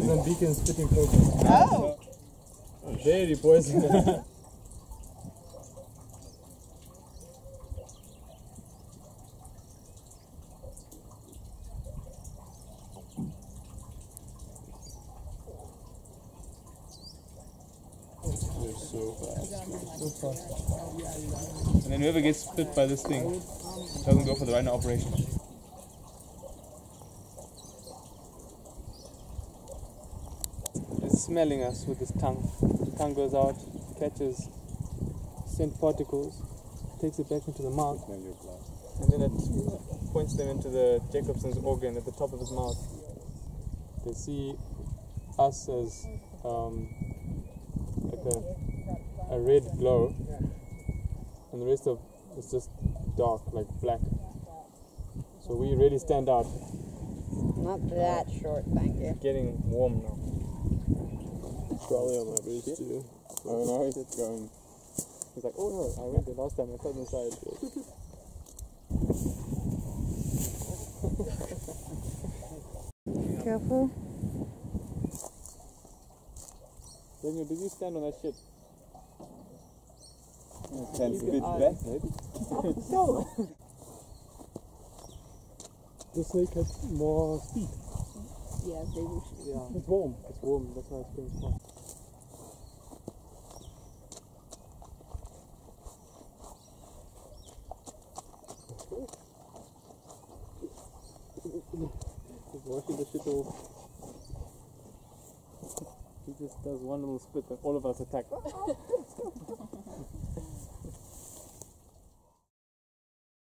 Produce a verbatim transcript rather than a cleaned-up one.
Mozambican spitting program. Oh! Very poisonous. They're so fast. So fast. And then whoever gets bit by this thing doesn't go for the rhino operation. It's smelling us with its tongue. The tongue goes out, catches scent particles, takes it back into the mouth, and then it points them into the Jacobson's organ at the top of his mouth. They see us as um, like a, a red glow, and the rest of it's just dark, like black. So we really stand out. Not that short, thank you. Getting warm now. Probably on my boots too. Oh no, it's going. He's like, oh no, I went there last time, I fell inside. Careful. Daniel, did you stand on that shit? Ten feet back, maybe. The snake has more speed. Yeah, they will. Yeah. It's warm. It's warm, that's why it's going fast. He's washing the shit off. He just does one little spit and all of us attack.